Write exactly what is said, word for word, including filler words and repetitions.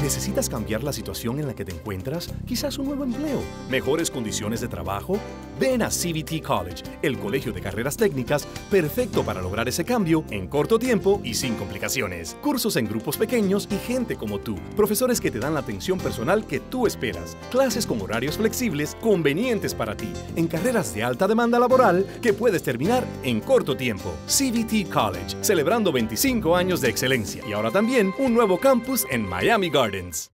¿Necesitas cambiar la situación en la que te encuentras? Quizás un nuevo empleo, mejores condiciones de trabajo. Ven a C B T College, el colegio de carreras técnicas perfecto para lograr ese cambio en corto tiempo y sin complicaciones. Cursos en grupos pequeños y gente como tú. Profesores que te dan la atención personal que tú esperas. Clases con horarios flexibles convenientes para ti. En carreras de alta demanda laboral que puedes terminar en corto tiempo. C B T College, celebrando veinticinco años de excelencia. Y ahora también un nuevo campus en Miami Gardens.